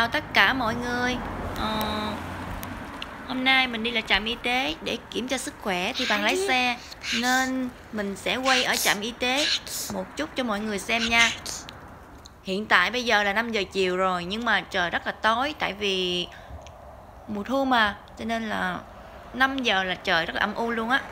chào tất cả mọi người. Hôm nay mình đi là trạm y tế để kiểm tra sức khỏe thì bằng lái xe, nên mình sẽ quay ở trạm y tế một chút cho mọi người xem nha. Hiện tại bây giờ là 5 giờ chiều rồi, nhưng mà trời rất là tối, tại vì mùa thu mà, cho nên là 5 giờ là trời rất là âm u luôn á.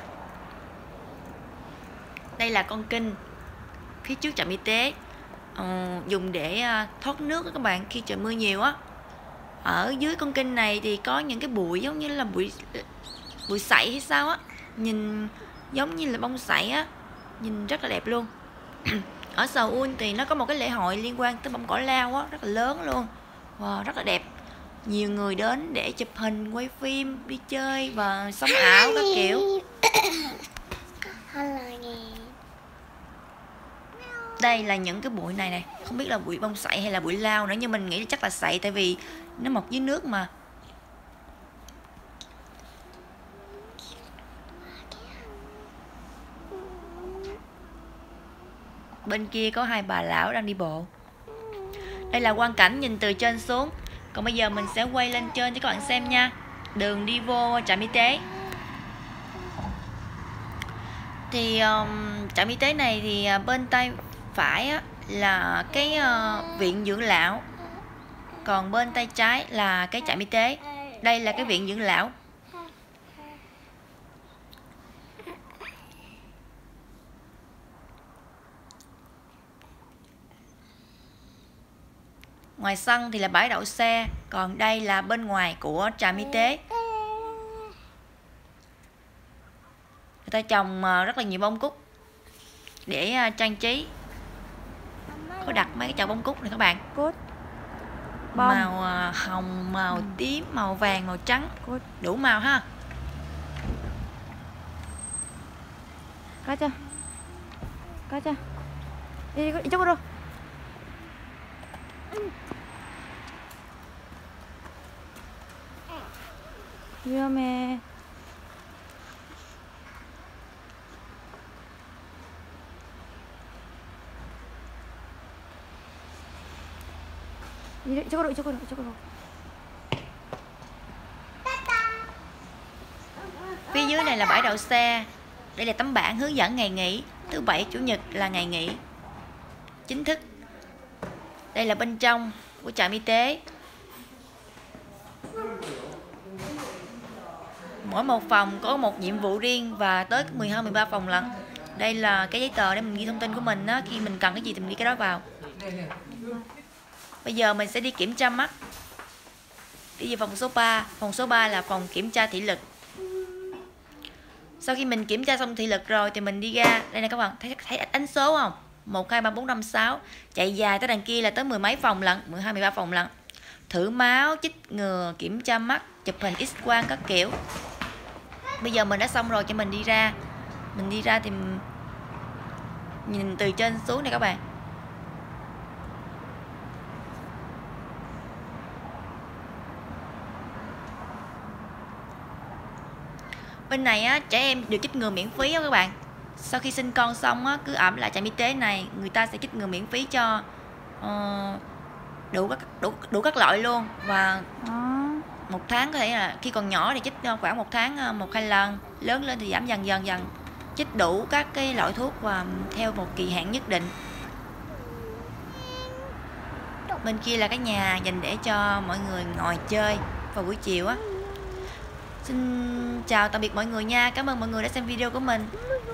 Đây là con kênh phía trước trạm y tế, dùng để thoát nước các bạn khi trời mưa nhiều á. Ở dưới con kênh này thì có những cái bụi giống như là bụi sậy hay sao á, nhìn giống như là bông sậy á, nhìn rất là đẹp luôn. Ở Seoul thì nó có một cái lễ hội liên quan tới bông cỏ lao á, rất là lớn luôn, wow, rất là đẹp. Nhiều người đến để chụp hình, quay phim, đi chơi và sống ảo các kiểu. Đây là những cái bụi này này, không biết là bụi bông sậy hay là bụi lao nữa, nhưng mình nghĩ chắc là sậy, tại vì nó mọc dưới nước mà. Bên kia có hai bà lão đang đi bộ. Đây là quang cảnh nhìn từ trên xuống. Còn bây giờ mình sẽ quay lên trên cho các bạn xem nha. Đường đi vô trạm y tế. Thì trạm y tế này thì bên tay phải á, là cái viện dưỡng lão, còn bên tay trái là cái trạm y tế. Đây là cái viện dưỡng lão. Ngoài sân thì là bãi đậu xe, còn đây là bên ngoài của trạm y tế. Người ta trồng rất là nhiều bông cúc để trang trí. Có đặt mấy cái chậu bông cúc này các bạn. Màu hồng, màu tím, màu vàng, màu trắng, đủ màu ha. 가자. 가자. 이쪽으로. 위험해. 이쪽으로. Phía dưới này là bãi đậu xe. Đây là tấm bảng hướng dẫn ngày nghỉ. Thứ bảy, chủ nhật là ngày nghỉ chính thức. Đây là bên trong của trạm y tế. Mỗi một phòng có một nhiệm vụ riêng và tới 12-13 phòng lận. Đây là cái giấy tờ để mình ghi thông tin của mình á, khi mình cần cái gì thì mình ghi cái đó vào. Bây giờ mình sẽ đi kiểm tra mắt. Đi về phòng số 3. Phòng số 3 là phòng kiểm tra thị lực. Sau khi mình kiểm tra xong thị lực rồi thì mình đi ra. Đây nè các bạn, thấy đánh số không? 1, 2, 3, 4, 5, 6. Chạy dài tới đằng kia là tới 10 mấy phòng lận, 12, 13 phòng lận. Thử máu, chích ngừa, kiểm tra mắt, chụp hình X-quang các kiểu. Bây giờ mình đã xong rồi cho mình đi ra. Mình đi ra thì nhìn từ trên xuống này các bạn. Bên này á, trẻ em được chích ngừa miễn phí á các bạn. Sau khi sinh con xong á, cứ ẵm lại trạm y tế này, người ta sẽ chích ngừa miễn phí cho đủ các loại luôn. Và một tháng có thể là khi còn nhỏ thì chích khoảng một tháng 1-2 lần, lớn lên thì giảm dần. Chích đủ các cái loại thuốc và theo một kỳ hạn nhất định. Bên kia là cái nhà dành để cho mọi người ngồi chơi vào buổi chiều á. Xin chào tạm biệt mọi người nha. Cảm ơn mọi người đã xem video của mình.